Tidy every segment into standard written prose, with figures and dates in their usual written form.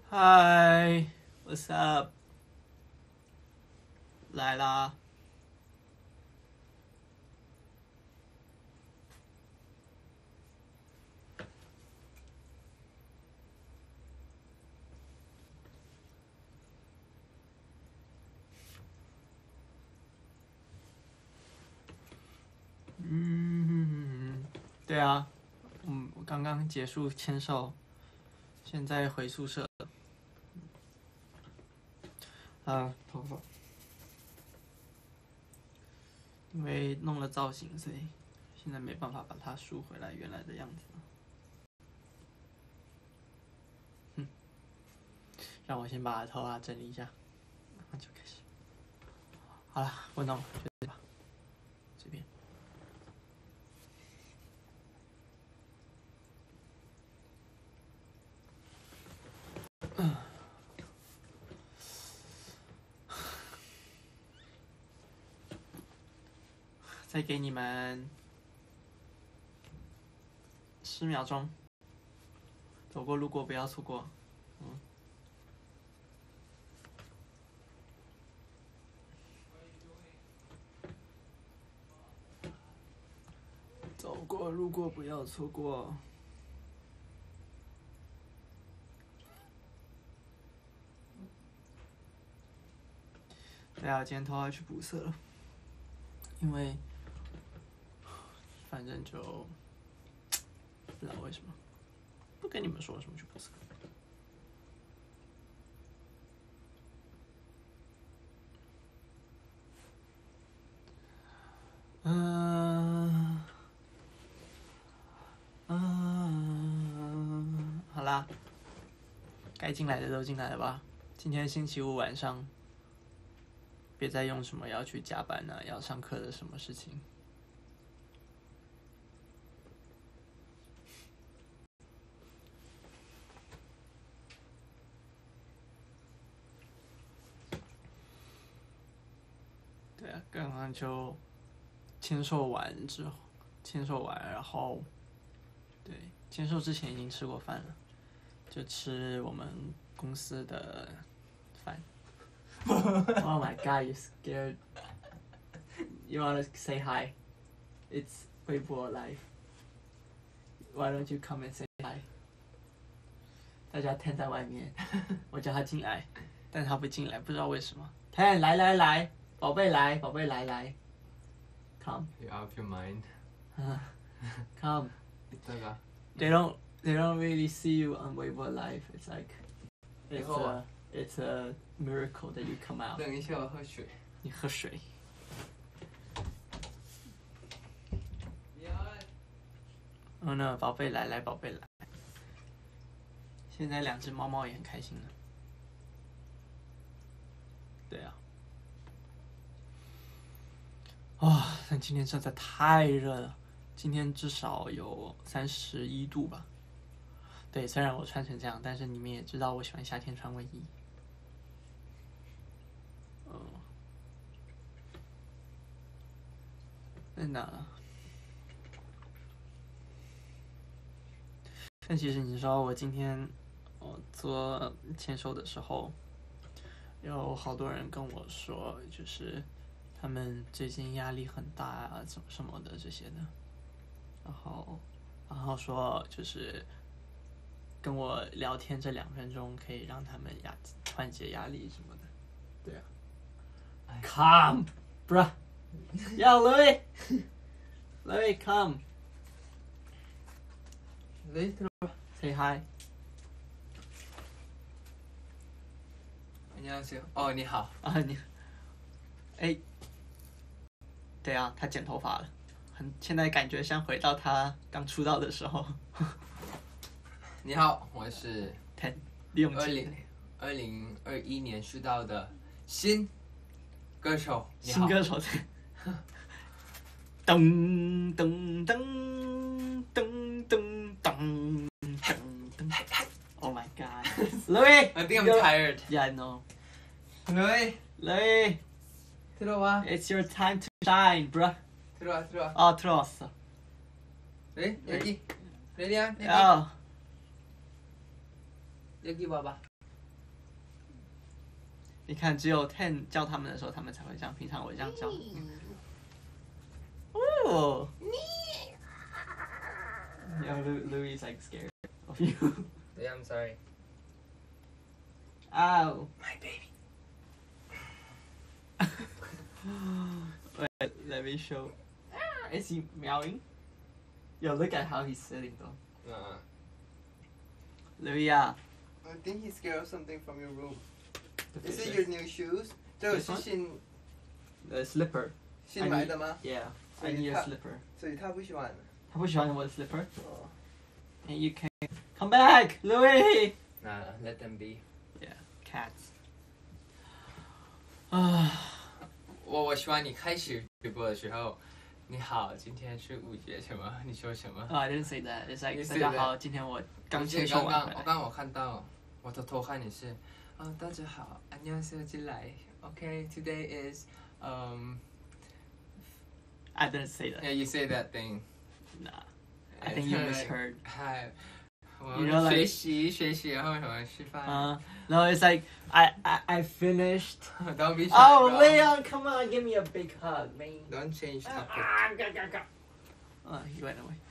嗨，What's up？来啦！对啊，我刚刚结束签售，现在回宿舍了。头发，因为弄了造型，所以现在没办法把它梳回来原来的样子。让我先把头发整理一下，然后就开始。好了，我弄了，就这吧，随便。再给你们10秒钟，走过路过不要错过。走过路过不要错过。对啊，今天头发去补色了，因为反正就不知道为什么，不跟你们说为什么去补色。好啦，该进来的都进来了吧？今天星期五晚上，别再用什么要去加班啊，要上课的什么事情。对啊，刚刚就签售完，然后对，签售之前已经吃过饭了，就吃我们公司的饭。Oh my god, you scared? You wanna say hi? It's Weibo Live. Why don't you come and say hi? 大家 Ten 在外面，我叫他进来，但他不进来，不知道为什么。Ten 来，宝贝来，Come. You out of your mind? Come. 这个 They don't really see you on Weibo Live. It's like it's a miracle that you come out. 等一下，我喝水。 你喝水。哦no，宝贝来，宝贝来。现在2只猫猫也很开心了。对啊。但今天实在太热了，今天至少有31度吧。对，虽然我穿成这样，但是你们也知道我喜欢夏天穿卫衣。真的。但其实你说我今天做签售的时候，有好多人跟我说，就是他们最近压力很大啊，什么的这些的，然后说就是跟我聊天这2分钟可以让他们缓解压力什么的。对啊。Come, bruh. Yo, Louis. Louis, come. Say hi. 안녕하세요. 哦，你好。 你，对啊，他剪头发了，现在感觉像回到他刚出道的时候。 你好，我是 Ten 利用 2021年出道的新歌手。 新歌手。噔噔噔噔噔噔噔。Oh my god, Louis! I think I'm tired. Yeah, I know. Louis, 들어와. It's your time to shine, bruh. 들어와. 들어왔어. 여기. 레디야. 야, 여기 봐봐. 你看，只有 Ten 叫他们的时候，他们才会这样。平常我这样叫。哦。Louis is like scared of you. Yeah, I'm sorry. Ow. My baby. Wait, let me show. Is he meowing? Yo, look at how he's sitting though. Louis 啊 I think he's scared of something from your room. The Is it fishes. your new shoes? 这个是 This one? 新 The slipper. 新买的吗？ Yeah, I 所以 need a 他 slipper. 所以他不喜欢。 他不喜欢我的 slipper. 哦 And you can come back, Louis. Let them be. Yeah, cats. 我希望你开始直播的时候，你好，今天是五节什么？你说什么？ Oh, I didn't say that. It's like You 大 said 家 that. 好，今天我刚而且签售完回来。 我看到，我的偷看你是，大家好，안녕하세요进来。Okay, today is I didn't say that. yeah, you say that thing. Nah, I think you misheard. Hi. You know, like- 学习，然后什么吃饭 No, it's like I finished. ？Don't be shy. Oh, bro. Leon, come on, give me a big hug, man. Don't change topic. He went away.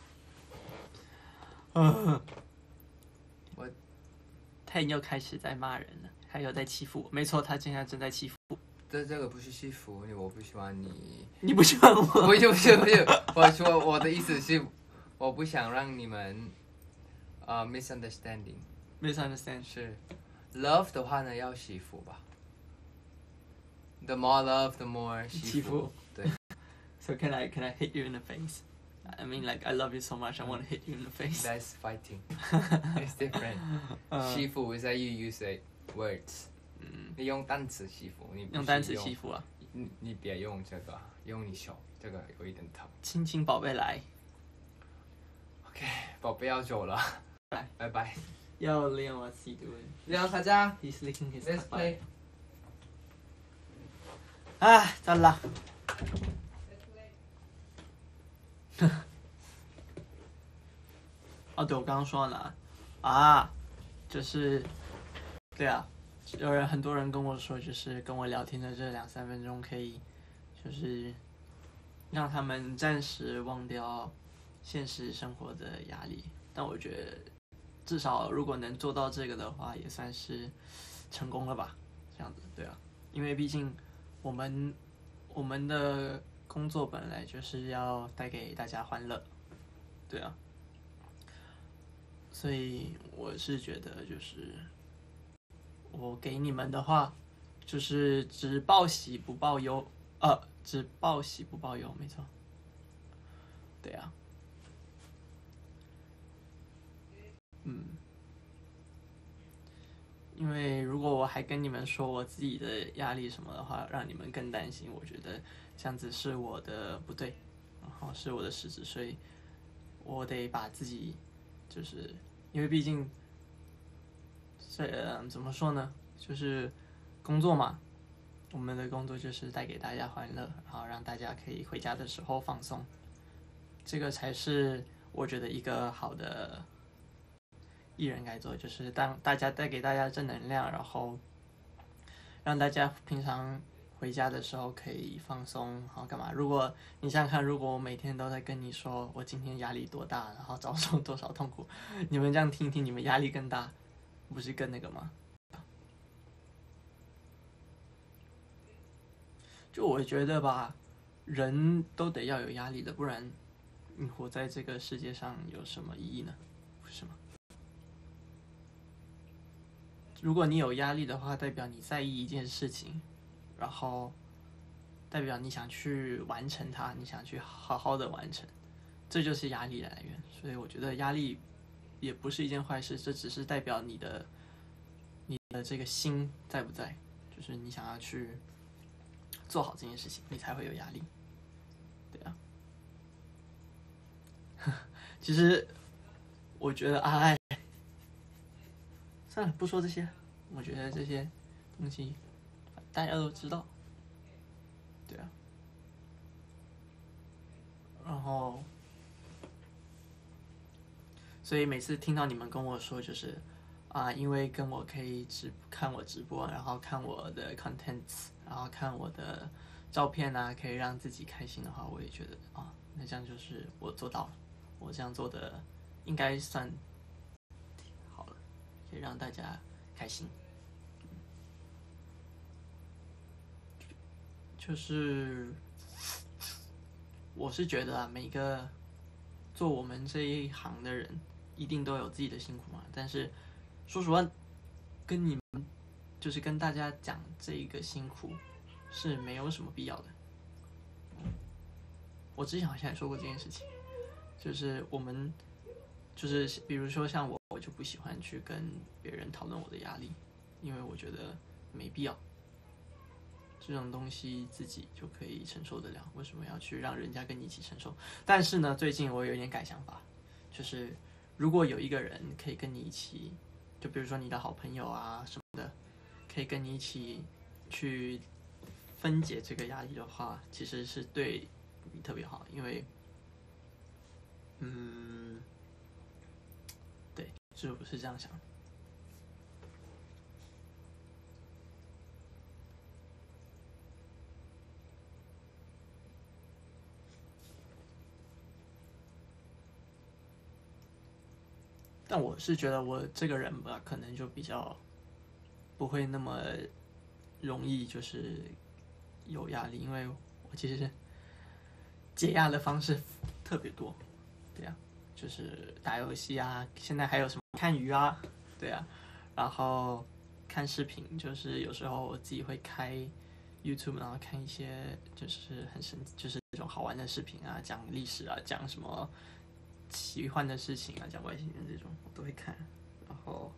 What? 他又开始在骂人了，他又在欺负我。没错，他现在正在欺负我。 这个不是欺负你，我不喜欢你。 你不喜欢我？ 不是，我说我的意思是，我不想让你们misunderstanding。 Misunderstand. 是 love 的话呢，要媳妇吧。The more love, the more 媳妇。对。 So can I hit you in the face? I mean, like I love you so much, I want to hit you in the face. That's fighting. It's different. 媳妇 is that you use like words. 你用单词媳妇，你不是用单词欺负啊！ 你别用这个，用你手，这个有一点疼。 亲亲宝贝来。 OK， 宝贝要走了，拜拜。 Yo, Leon, what's he doing? Leon 가자 He's licking his Let's play. 아, 잘라. 아, 对，我刚刚说到哪？啊，就是，对啊，很多人跟我说，就是跟我聊天的这2-3分钟，可以，就是让他们暂时忘掉现实生活的压力。但我觉得，至少如果能做到这个的话，也算是成功了吧？这样子，对啊，因为毕竟我们的工作本来就是要带给大家欢乐，对啊。所以我是觉得，就是我给你们的话，就是只报喜不报忧，只报喜不报忧，没错。对啊，因为如果我还跟你们说我自己的压力什么的话，让你们更担心，我觉得这样子是我的不对，然后是我的失职，所以我得把自己，就是因为毕竟，怎么说呢，就是工作嘛，我们的工作就是带给大家欢乐，然后让大家可以回家的时候放松，这个才是我觉得一个好的艺人该做，就是当大家带给大家正能量，然后让大家平常回家的时候可以放松，然后干嘛？如果你想想看，如果我每天都在跟你说我今天压力多大，然后遭受多少痛苦，你们这样听一听，你们压力更大，不是更那个吗？就我觉得吧，人都得要有压力的，不然你活在这个世界上有什么意义呢？不是吗？如果你有压力的话，代表你在意一件事情，然后代表你想去完成它，你想去好好的完成，这就是压力的来源。所以我觉得压力也不是一件坏事，这只是代表你的这个心在不在，就是你想要去做好这件事情，你才会有压力。对啊，其实我觉得算了，不说这些。我觉得这些东西大家都知道，对啊。然后，所以每次听到你们跟我说，就是因为跟我可以看我直播，然后看我的 contents， 然后看我的照片啊，可以让自己开心的话，我也觉得那这样就是我做到了，我这样做的应该算好了，可以让大家开心。就是我是觉得每个做我们这一行的人，一定都有自己的辛苦嘛。但是说实话，跟你们就是跟大家讲这一个辛苦是没有什么必要的。我之前好像也说过这件事情，就是我们就是比如说像我就不喜欢去跟别人讨论我的压力，因为我觉得没必要。这种东西自己就可以承受得了，为什么要去让人家跟你一起承受？但是呢，最近我有点改想法，就是如果有一个人可以跟你一起，就比如说你的好朋友啊什么的，可以跟你一起去分解这个压力的话，其实是对你特别好，因为，对，是我是这样想的。但我是觉得我这个人吧，可能就比较不会那么容易就是有压力，因为我其实解压的方式特别多，对呀，就是打游戏啊，现在还有什么看鱼啊，对呀，然后看视频，就是有时候我自己会开 YouTube， 然后看一些就是就是这种好玩的视频啊，讲历史啊，讲什么奇幻的事情啊，讲外星人这种我都会看，然后，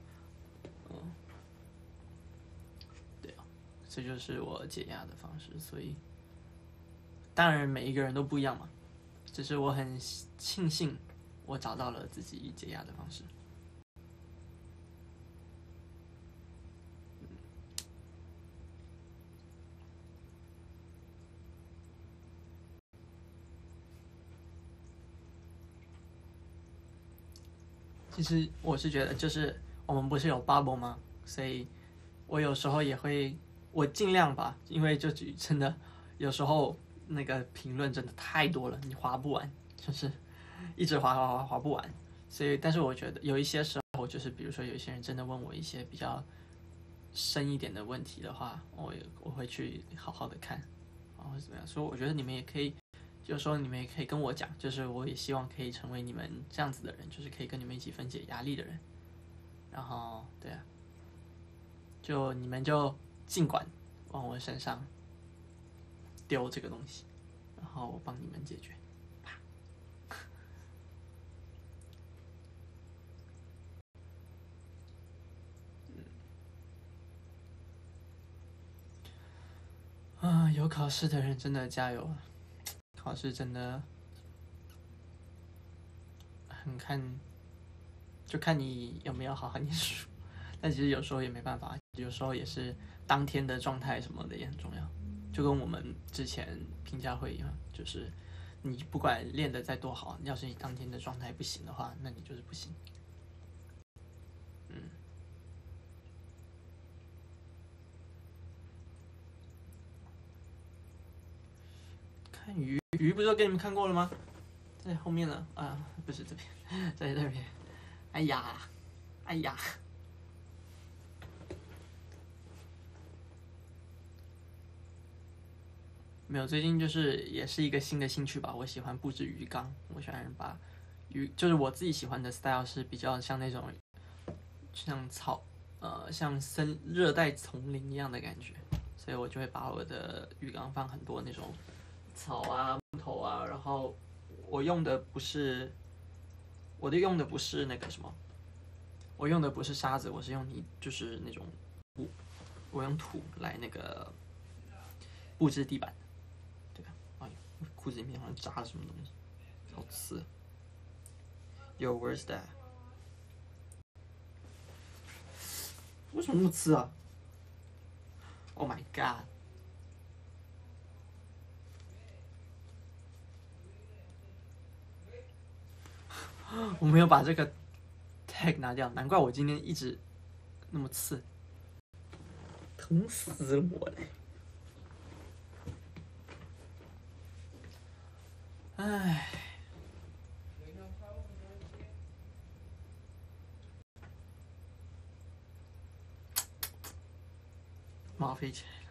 对啊，这就是我解压的方式。所以，当然每一个人都不一样嘛，只是我很庆幸我找到了自己解压的方式。其实我是觉得，就是我们不是有 bubble 吗？所以我有时候也会，我尽量吧，因为就真的有时候那个评论真的太多了，你划不完，就是一直划不完。所以，但是我觉得有一些时候，就是比如说有一些人真的问我一些比较深一点的问题的话，我会去好好的看，或者怎么样。所以我觉得你们也可以。有时候你们也可以跟我讲，就是我也希望可以成为你们这样子的人，就是可以跟你们一起分解压力的人。然后，对啊，就你们就尽管往我身上丢这个东西，然后我帮你们解决。有考试的人真的加油！考试真的很就看你有没有好好念书。但其实有时候也没办法，有时候也是当天的状态什么的也很重要。就跟我们之前评价会一样，就是你不管练得再多好，要是你当天的状态不行的话，那你就是不行。看鱼不是都给你们看过了吗？在后面了啊，不是这边，在这边。哎呀，没有，最近就是也是一个新的兴趣吧。我喜欢布置鱼缸，我喜欢把就是我自己喜欢的 style 是比较像那种像像热带丛林一样的感觉，所以我就会把我的鱼缸放很多那种草啊、木头啊，然后我用的不是那个什么，我用的不是沙子，我是用就是那种我用土来那个布置地板。对啊，哎，裤子里面好像扎了什么东西，好刺。Yo, where's that？ 为什么那么刺啊 ？Oh my god！ 我没有把这个 tag 拿掉，难怪我今天一直那么刺，疼死了我了。唉，毛飞起来了。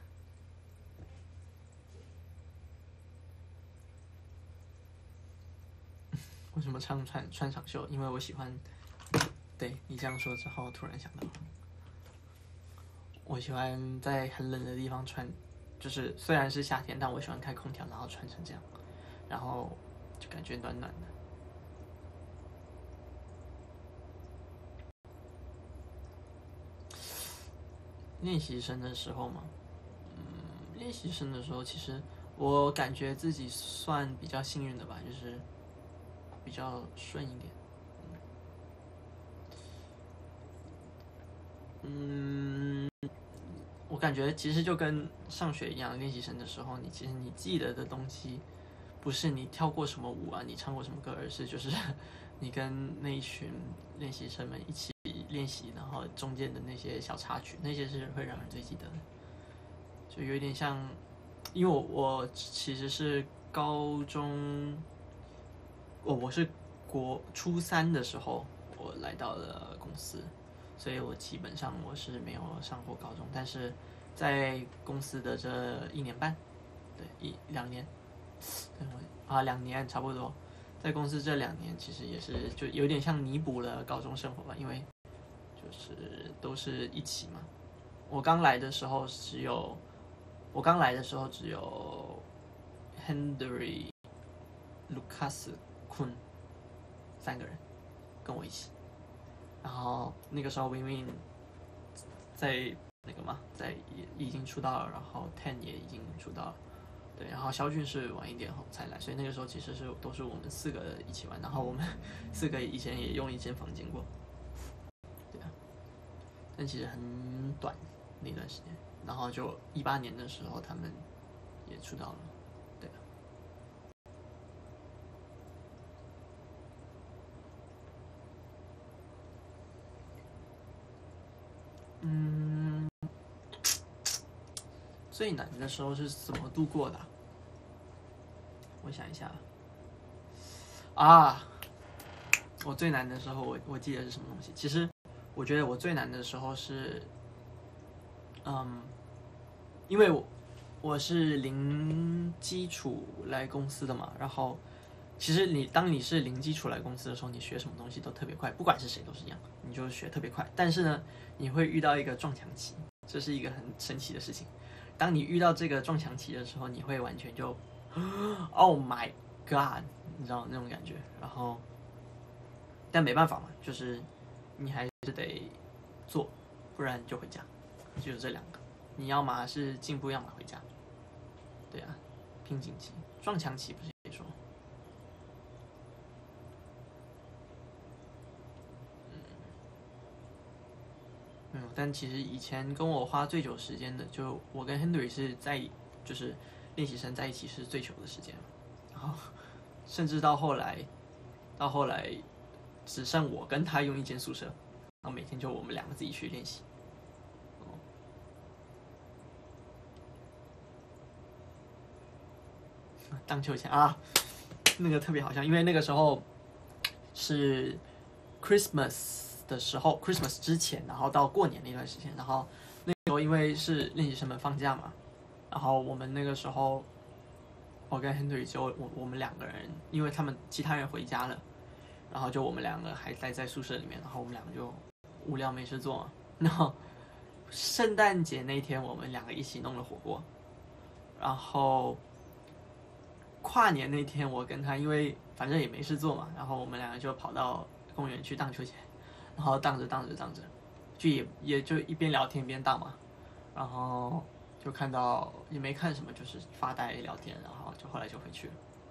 为什么唱穿长袖？因为我喜欢。对你这样说之后，突然想到，我喜欢在很冷的地方穿，就是虽然是夏天，但我喜欢开空调，然后穿成这样，然后就感觉暖暖的。练习生的时候嘛，练习生的时候，其实我感觉自己算比较幸运的吧，就是比较顺一点。我感觉其实就跟上学一样，练习生的时候，其实你记得的东西，不是你跳过什么舞啊，你唱过什么歌，而是就是你跟那一群练习生们一起练习，然后中间的那些小插曲，那些是会让人最记得的。就有点像，因为我其实是高中，我是初三的时候，我来到了公司。所以我基本上我是没有上过高中，但是在公司的这1年半，对2年，2年差不多，在公司这2年其实也是就有点像弥补了高中生活吧，因为就是都是一起嘛。我刚来的时候只有 Henry、Lucas、Kun 3个人跟我一起。然后那个时候 Win 在那个嘛，在已经出道了，然后 Ten 也已经出道了，对，然后肖俊是晚一点后才来，所以那个时候其实都是我们4个一起玩，然后我们4个以前也用一间房间过，对啊，但其实很短那段时间，然后就18年的时候他们也出道了。最难的时候是怎么度过的？我想一下啊，我最难的时候我记得是什么东西？其实我觉得我最难的时候是，因为我是零基础来公司的嘛，然后其实当你是零基础来公司的时候，你学什么东西都特别快，不管是谁都是一样，你就学特别快。但是呢，你会遇到一个撞墙期，这是一个很神奇的事情。当你遇到这个撞墙期的时候，你会完全就 ，Oh my God， 你知道那种感觉。然后，但没办法嘛，就是你还是得做，不然就回家，就是这2个。你要么是进步，要么回家。对啊，瓶颈期、撞墙期不是也说。但其实以前跟我花最久时间的，就我跟 Henry 是就是练习生在一起是最久的时间，然后甚至到后来只剩我跟他用一间宿舍，然后每天就我们2个自己去练习。荡秋千啊，那个特别好笑，因为那个时候是 Christmas 的时候 ，Christmas 之前，然后到过年那段时间，然后那时候因为是练习生们放假嘛，然后我们那个时候，我跟 Henry 就我们2个人，因为其他人回家了，然后就我们2个还待在宿舍里面，然后我们2个就无聊没事做嘛，然后圣诞节那天我们2个一起弄了火锅，然后跨年那天我跟他因为反正也没事做嘛，然后我们2个就跑到公园去荡秋千，然后荡着，就也就一边聊天一边荡嘛，然后就看到也没看什么，就是发呆聊天，然后就后来就回去了。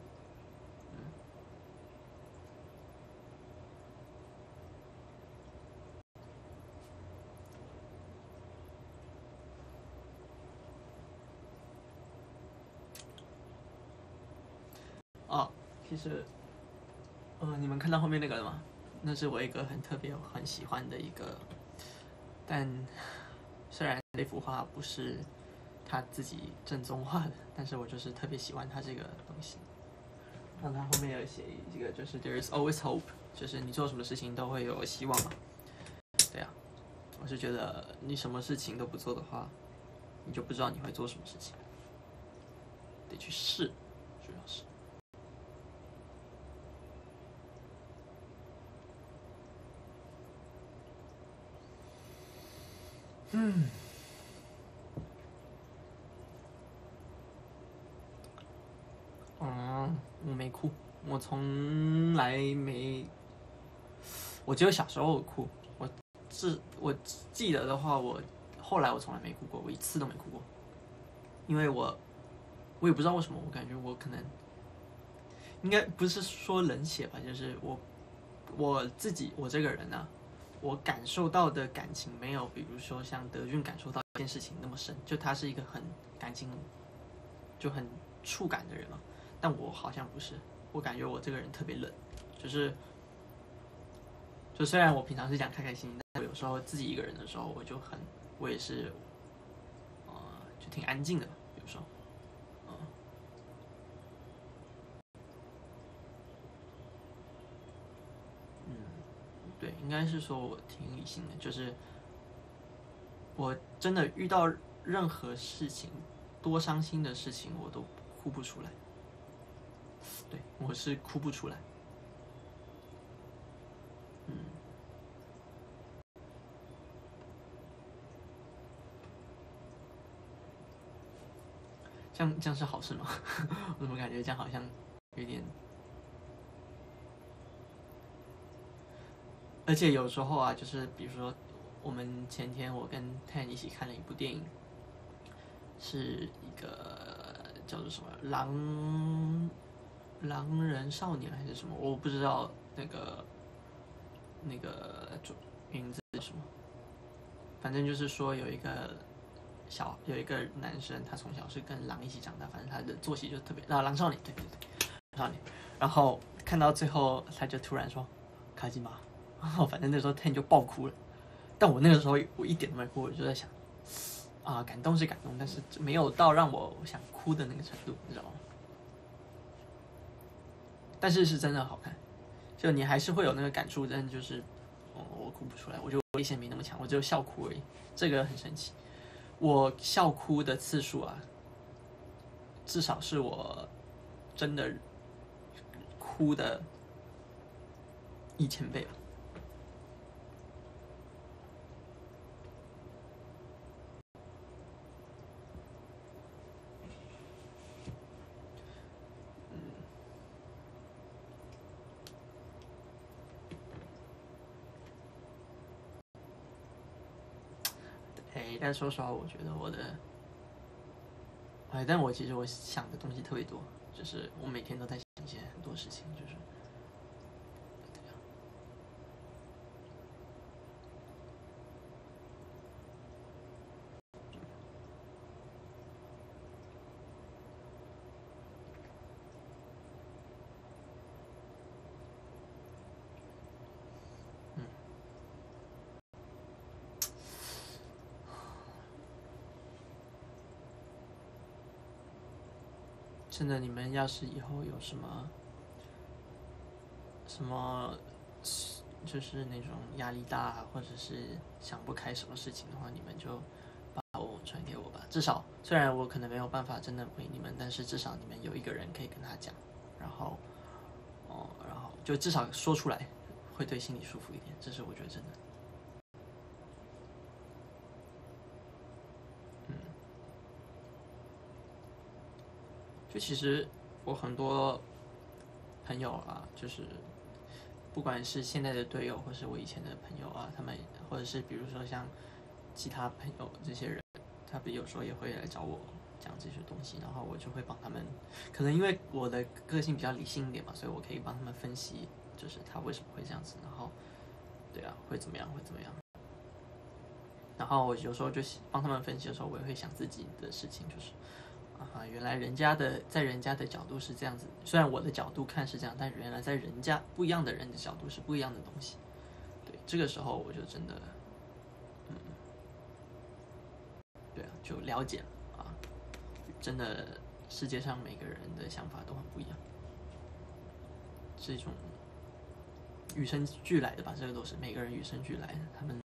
哦，其实，你们看到后面那个了吗？那是我一个很特别、很喜欢的一个但虽然那幅画不是他自己正宗画的，但是我就是特别喜欢他这个东西。然后他后面有写这个，就是 There is always hope， 就是你做什么事情都会有希望嘛。对啊，我是觉得你什么事情都不做的话，你就不知道你会做什么事情，得去试，主要是。我没哭，我从来没，我只有小时候哭。我记得的话，后来我从来没哭过，我一次都没哭过，因为我也不知道为什么，我感觉我可能应该不是说冷血吧，就是我自己我这个人啊，我感受到的感情没有，比如说像德俊感受到一件事情那么深，就他是一个很感情就很触感的人嘛，但我好像不是，我感觉我这个人特别冷，就虽然我平常是讲开开心心，但有时候自己一个人的时候，我也是就挺安静的，有时候。对，应该是说我挺理性的，就是我真的遇到任何事情，多伤心的事情，我都哭不出来。对，我是哭不出来。这样是好事吗？我怎么感觉这样好像有点？而且有时候啊，就是比如说，我们前天我跟 Tan 一起看了一部电影，是一个叫做什么狼人少年还是什么，我不知道那个名字是什么，反正就是说有一个男生，他从小是跟狼一起长大，反正他的作息就特别狼少年，对，少年，然后看到最后他就突然说卡基玛。然后反正那时候 Ten 就爆哭了，但我那个时候我一点都没哭，我就在想，感动是感动，但是没有到让我想哭的那个程度，你知道吗？但是是真的好看，就你还是会有那个感触，但就是我哭不出来，我就危险没那么强，我只有笑哭而已，这个很神奇。我笑哭的次数啊，至少是我真的哭的1000倍吧。但说实话，我觉得但我其实我想的东西特别多，就是我每天都在想一些很多事情，就是。真的，你们要是以后有什么，就是那种压力大，或者是想不开什么事情的话，你们就把我传给我吧。至少，虽然我可能没有办法真的回你们，但是至少你们有一个人可以跟他讲，然后就至少说出来，会对心里舒服一点。这是我觉得真的。就其实我很多朋友啊，就是不管是现在的队友，或是我以前的朋友啊，他们或者是比如说像其他朋友这些人，他们有时候也会来找我讲这些东西，然后我就会帮他们。可能因为我的个性比较理性一点嘛，所以我可以帮他们分析，就是他为什么会这样子，然后对啊，会怎么样。然后我有时候就帮他们分析的时候，我也会想自己的事情，就是原来在人家的角度是这样子，虽然我的角度看是这样，但原来在人家不一样的人的角度是不一样的东西。对，这个时候我就真的， 对啊，就了解了啊，真的世界上每个人的想法都很不一样，是一种与生俱来的吧，这个都是每个人与生俱来的，他们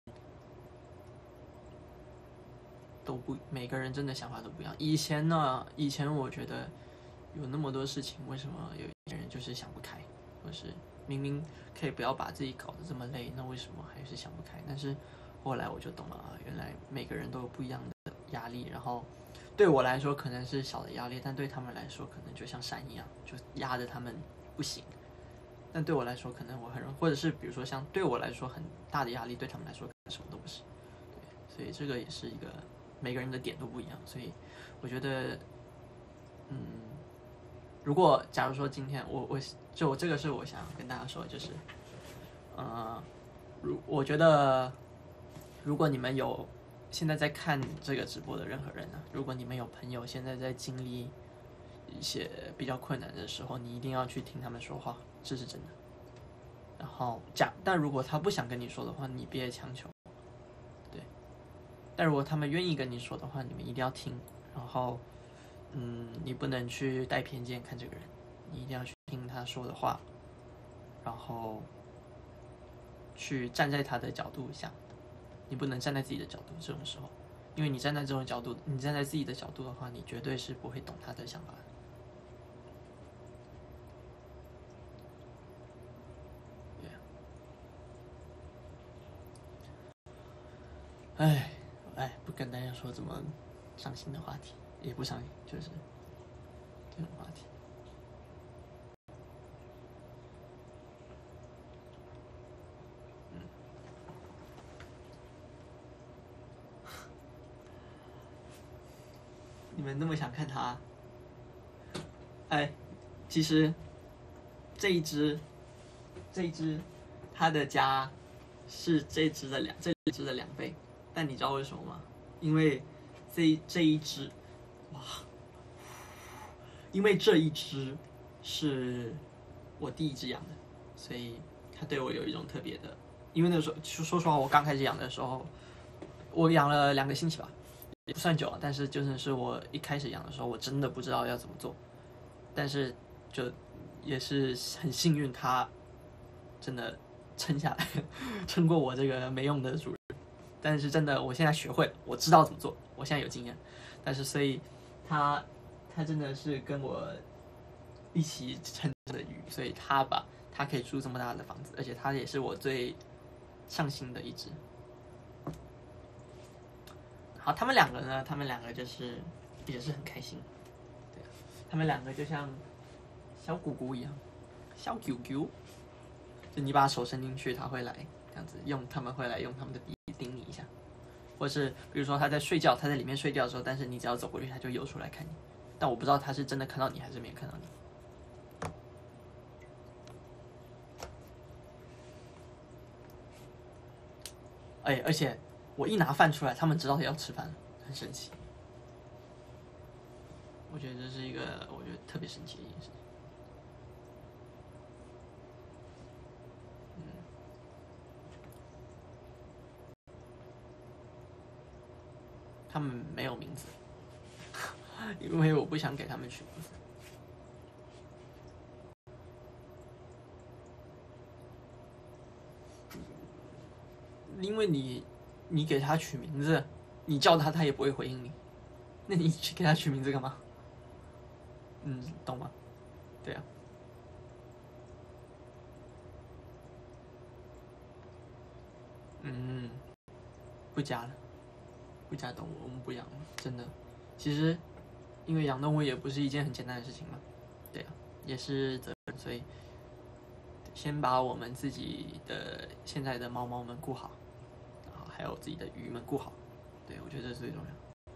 都不，每个人真的想法都不一样。以前我觉得有那么多事情，为什么有些人就是想不开，或是明明可以不要把自己搞得这么累，那为什么还是想不开？但是后来我就懂了啊，原来每个人都有不一样的压力，然后对我来说可能是小的压力，但对他们来说可能就像山一样，就压着他们不行。但对我来说，可能我很容易，或者是比如说像对我来说很大的压力，对他们来说可能什么都不是。对，所以这个也是一个每个人的点都不一样，所以我觉得，如果假如说今天就这个是我想跟大家说的，就是，我觉得如果你们有现在在看这个直播的任何人呢，如果你们有朋友现在在经历一些比较困难的时候，你一定要去听他们说话，这是真的。然后但如果他不想跟你说的话，你别强求。对，但如果他们愿意跟你说的话，你们一定要听。然后，你不能去带偏见看这个人，你一定要去听他说的话，然后去站在他的角度想。你不能站在自己的角度，这种时候，因为你站在这种角度，你站在自己的角度的话，你绝对是不会懂他的想法的。不跟大家说这么伤心的话题，也不伤心，就是这种话题。你们那么想看他？其实这一只，它的家是这只的2倍，但你知道为什么吗？因为这一只，因为这一只是我第一只养的，所以它对我有一种特别的。因为那个时候，说实话，我刚开始养的时候，我养了2个星期吧，也不算久啊，但是就是我一开始养的时候，我真的不知道要怎么做，但是就也是很幸运，它真的撑下来，撑过我这个没用的主人。但是真的，我现在学会了，我知道怎么做，我现在有经验。但是所以它真的是跟我一起撑着的鱼，所以它可以住这么大的房子，而且它也是我最上心的一只。好，他们两个就是也是很开心，对，他们2个就像小姑姑一样，小狗狗，就你把手伸进去，它会来这样子他们会来用他们的鼻叮你一下，或是比如说他在睡觉，他在里面睡觉的时候，但是你只要走过去，他就游出来看你，但我不知道他是真的看到你还是没看到你。而且我一拿饭出来，他们知道要吃饭了，很神奇。我觉得这是一个我觉得特别神奇的一件事情。他们没有名字，因为我不想给他们取名字。因为你给他取名字，你叫他，他也不会回应你，那你去给他取名字干嘛？懂吗？对啊。不加了，不加动物，我们不养了，真的。其实，因为养动物也不是一件很简单的事情嘛，对啊，也是责任，所以先把我们自己的现在的猫们顾好，然后还有自己的鱼们顾好，对，我觉得这是最重要。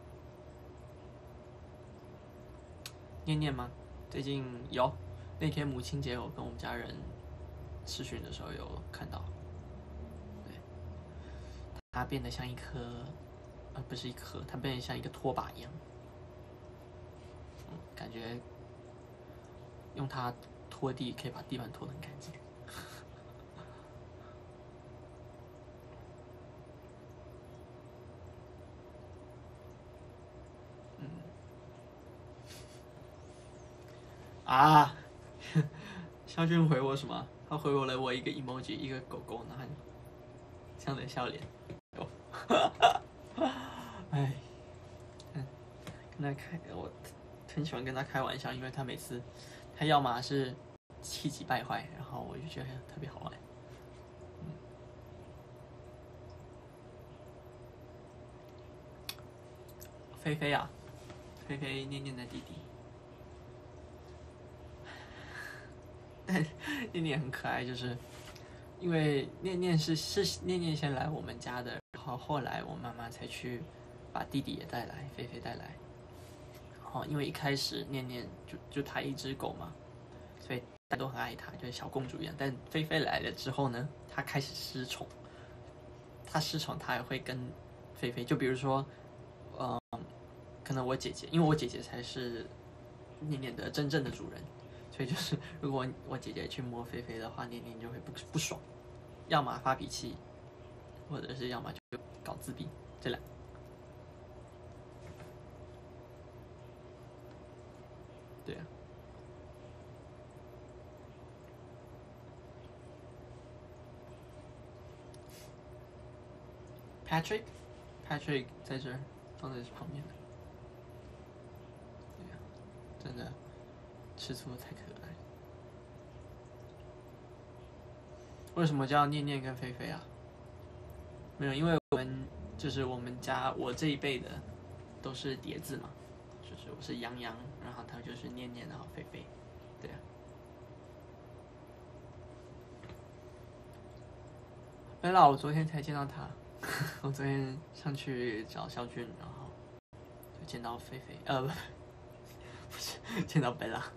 念念吗？最近有，那天母亲节我跟我们家人视讯的时候有看到，对，它变得像一颗，不是一颗，它变得像一个拖把一样，感觉用它拖地可以把地板拖得很干净。 啊，肖俊回我什么？他回我了我一个 emoji， 一个狗狗，然后这样的笑脸。哎，跟他开，我很喜欢跟他开玩笑，因为他每次他要么是气急败坏，然后我就觉得特别好玩。菲菲啊，菲菲念念的弟弟，但念念很可爱，就是因为念念是念念先来我们家的，然后后来我妈妈才去把弟弟也带来，菲菲带来。哦，因为一开始念念就她一只狗嘛，所以大家都很爱她，就是小公主一样。但菲菲来了之后呢，她开始失宠，她失宠，她也会跟菲菲，就比如说，可能我姐姐，因为我姐姐才是念念的真正的主人，所以就是如果我姐姐去摸菲菲的话，念念就会不爽，要么发脾气，或者是要么就搞自闭，这两。对啊。Patrick 在这儿，放在旁边的。对啊，真的吃醋太可爱。为什么叫念念跟菲菲啊？没有，因为我们家我这一辈的都是叠字嘛，就是我是杨洋，然后他就是念念，然后菲菲，对啊。贝拉，我昨天才见到他，我昨天上去找肖俊，然后就见到菲菲，不是见到贝拉。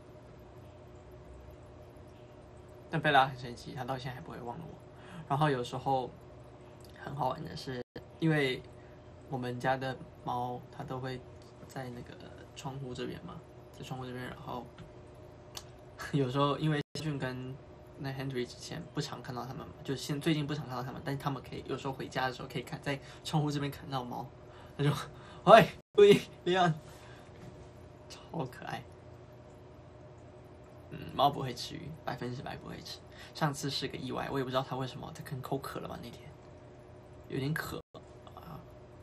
但贝拉很生气，他到现在还不会忘了我。然后有时候很好玩的是，因为我们家的猫它都会在那个窗户这边嘛，在窗户这边，然后有时候因为俊跟那 Henry 之前不常看到他们嘛，就最近不常看到他们，但是他们可以有时候回家的时候可以看在窗户这边看到猫，他就喂Leon，超可爱。猫不会吃鱼，100%不会吃。上次是个意外，我也不知道它为什么，它可能口渴了吧那天，有点渴啊。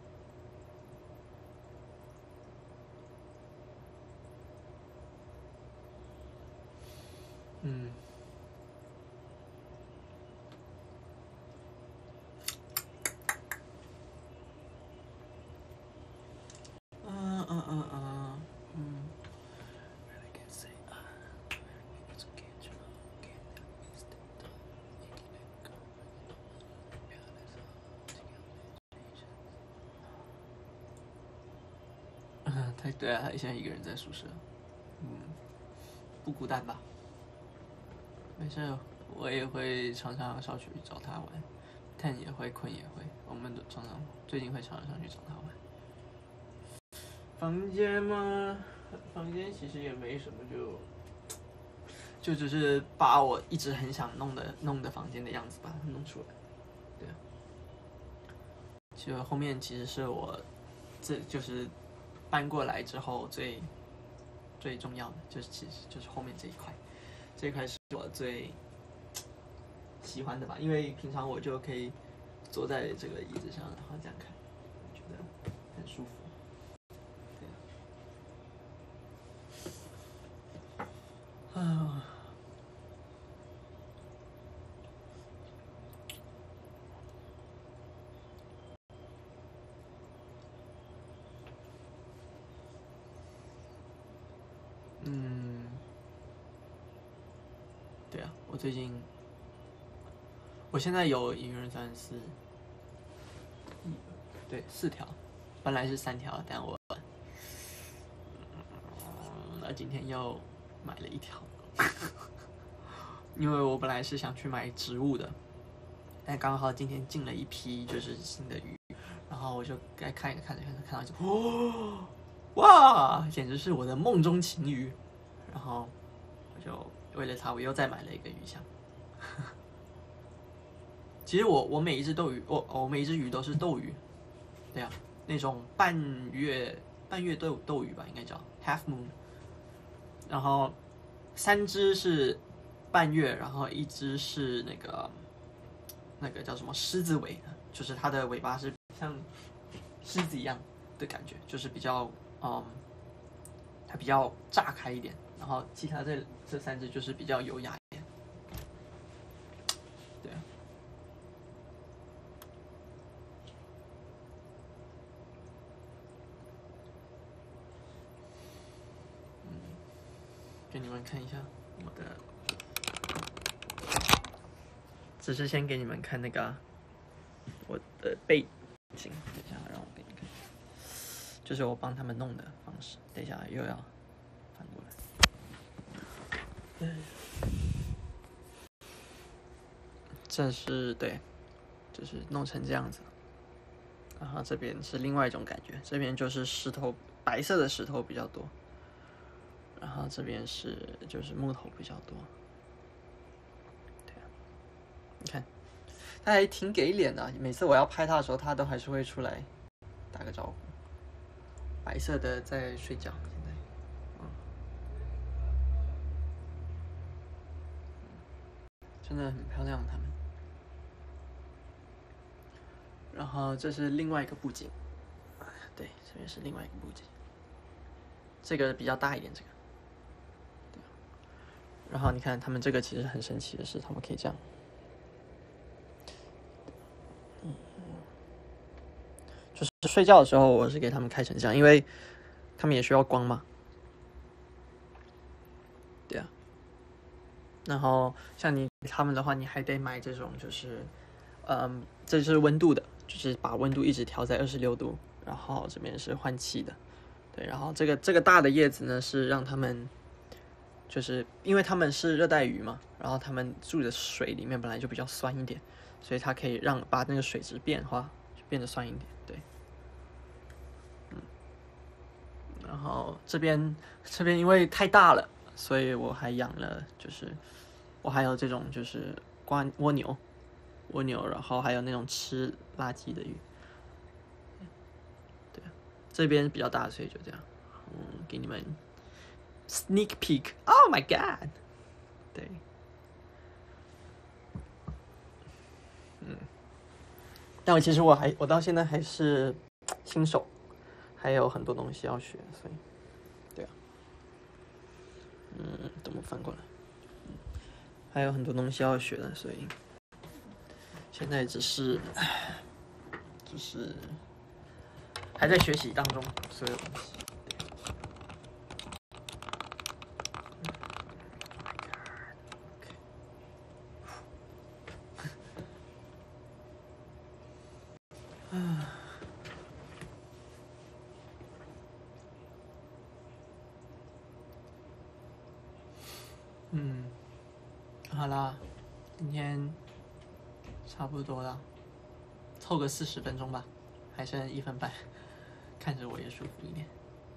对啊，他现在一个人在宿舍，不孤单吧？没事，我也会常常上去找他玩，Ten 也会，坤也会，我们都常常最近会常常上去找他玩。房间吗？房间其实也没什么，就只是把我一直很想弄的房间的样子把它弄出来。对啊，就后面其实是我，这就是搬过来之后最重要的，其实就是后面这一块，这一块是我最喜欢的吧，因为平常我就可以坐在这个椅子上，然后这样看，我觉得很舒服。对啊。对啊，我现在有1、2、3、4，对，4条，本来是3条，但我，今天又买了1条，因为我本来是想去买植物的，但刚好今天进了一批就是新的鱼，然后我就该看着看到就哇，简直是我的梦中情鱼，然后我就为了它，我又再买了一个鱼箱。其实我每一只我每一只鱼都是斗鱼，对啊，那种半月斗鱼吧，应该叫 half moon。然后 3只是半月，然后1只是那个叫什么狮子尾，就是它的尾巴是像狮子一样的感觉，就是比较它比较炸开一点，然后其他这3只就是比较优雅一点。对啊。给你们看一下我的，只是先给你们看那个我的背景。等一下，让我给你看，就是我帮他们弄的方式。等一下又要翻过来。这是对，就是弄成这样子。然后这边是另外一种感觉，这边就是石头，白色的石头比较多。然后这边就是木头比较多，对啊，你看，他还挺给脸的，每次我要拍他的时候，他都还是会出来打个招呼。白色的在睡觉，现在，真的很漂亮，他们。然后这是另外一个布景，对，这边是另外一个布景，这个比较大一点，这个。然后你看，他们这个其实很神奇的是，他们可以这样，就是睡觉的时候，我是给他们开成这样，因为他们也需要光嘛。对啊。然后像他们的话，你还得买这种，就是这是温度的，就是把温度一直调在26度，然后这边是换气的，对，然后这个大的叶子呢是让他们。就是因为他们是热带鱼嘛，然后他们住的水里面本来就比较酸一点，所以它可以把那个水质变化，就变得酸一点，对。然后这边因为太大了，所以我还养了，就是我还有这种就是蜗牛，然后还有那种吃垃圾的鱼，对，这边比较大，所以就这样，给你们。Sneak peek! Oh my god! 对，但其实我到现在还是新手，还有很多东西要学，所以，对啊，怎么翻过来？还有很多东西要学的，所以现在只是还在学习当中，所有东西。好啦，今天差不多了，凑个40分钟吧，还剩1分半，看着我也舒服一点。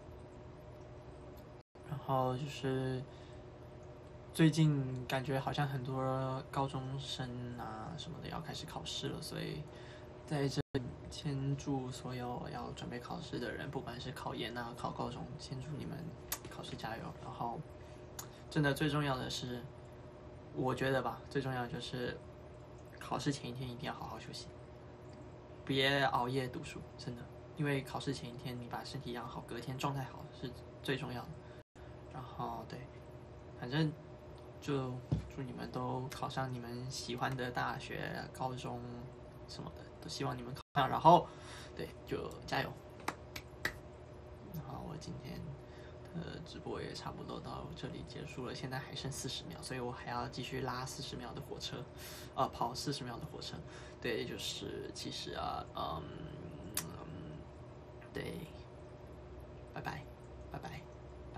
然后就是最近感觉好像很多高中生啊什么的要开始考试了，所以在这里先祝所有要准备考试的人，不管是考研啊、考高中，先祝你们考试加油。然后真的最重要的是。我觉得吧，最重要的就是考试前一天一定要好好休息，别熬夜读书，真的，因为考试前一天你把身体养好，隔天状态好是最重要的。然后对，反正就祝你们都考上你们喜欢的大学、高中什么的，都希望你们考上。然后对，就加油。然后我今天。直播也差不多到这里结束了，现在还剩40秒，所以我还要继续拉40秒的火车，跑40秒的火车。对，就是其实啊，对，拜拜，拜拜，拜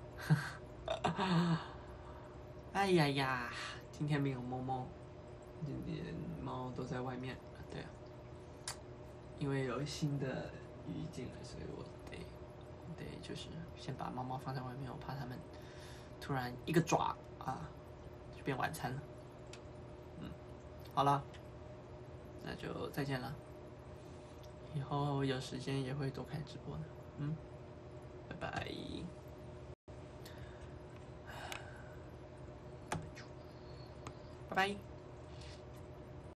拜。哎呀呀，今天没有猫，今天猫都在外面。对啊，因为有新的鱼进来，所以我得就是先把猫猫放在外面，我怕它们突然一个爪就变晚餐了。好了，那就再见了。以后有时间也会多看直播的。拜拜。 拜拜。